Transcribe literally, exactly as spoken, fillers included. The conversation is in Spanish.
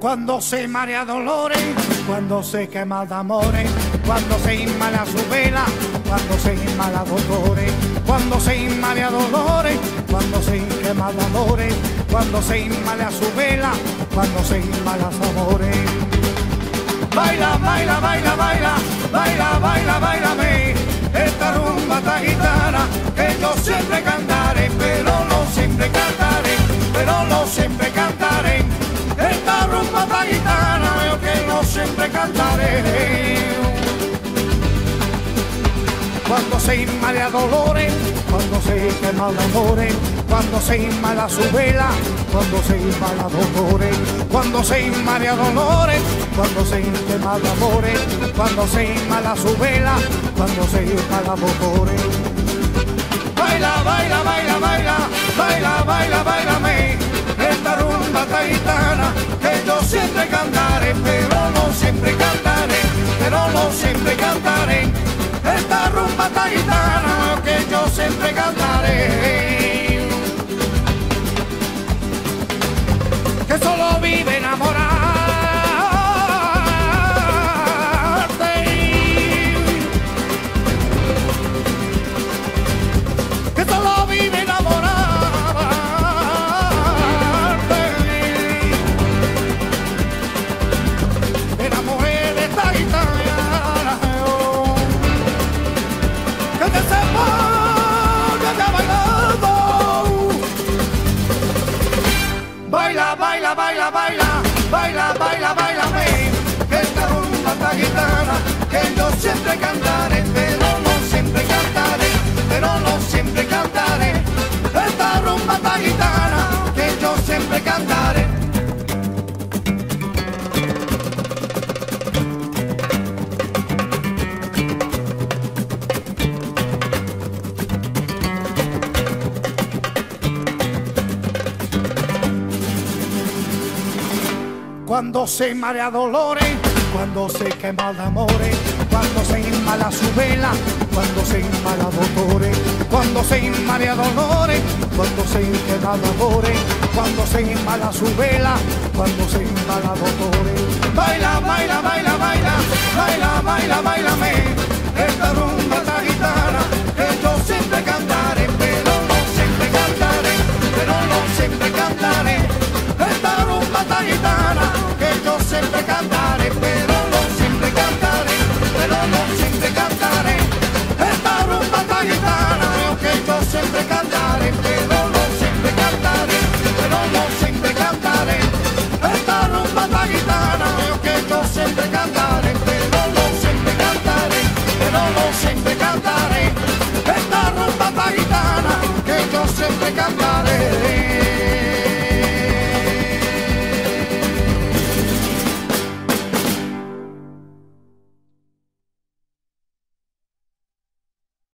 Cuando se marea dolores, cuando se quema de amores, cuando se inmala su vela, cuando se inmala dolores, cuando se inmala dolores, cuando se quema de amores, cuando se inmala su vela, cuando se inmala su amores. Baila, baila, baila, baila, baila, baila, bailame, esta rumba, esta gitana, que yo siempre cantaré, pero no siempre cantaré, pero no siempre cantaré. Esta rumba esta gitana, yo que no siempre cantaré. Cuando se inmala dolores, cuando se quema de amores, cuando se inmala su vela, cuando se inmala dolores, cuando se inmala dolores, cuando se quema de amores, cuando se inmala su vela, cuando se inmala dolores. Baila, baila, baila, baila, baila, baila, bailame, esta rumba esta gitana, que yo siempre cantaré, pero no siempre cantaré, pero no siempre cantaré. Esta rumba esta gitana, que yo siempre cantaré. Que solo vive enamorarte, que solo vive enamorarte. Me enamoré de esta gitana, que te sepa que te ha bailado. Baila, baila, baila, baila, baila, baila, bailame, esta rumba esta gitana, que yo siempre cantaré, pero no siempre cantaré, pero no siempre cantaré. Esta rumba esta gitana, que yo siempre cantaré. Cuando se marea dolores, cuando se quema de amores, cuando se inmala su vela, cuando se inmala dolores, cuando se inmala dolores, cuando se quema de amores, cuando se inmala su vela, cuando se inmala dolores. Baila, baila, baila, baila, baila, baila, bailame, esta rumba esta gitana, que yo siempre cantaré, pero no siempre cantaré, pero no siempre cantaré. Esta rumba esta gitana, que yo siempre cantaré, pero no siempre cantaré, pero no siempre cantaré. Esta rumba esta gitana, que yo siempre cantaré, pero no siempre cantaré, pero no siempre cantaré. Esta rumba esta gitana, que yo siempre cantaré, pero no siempre cantaré, pero no siempre cantaré. Esta rumba esta gitana, que yo siempre cantaré.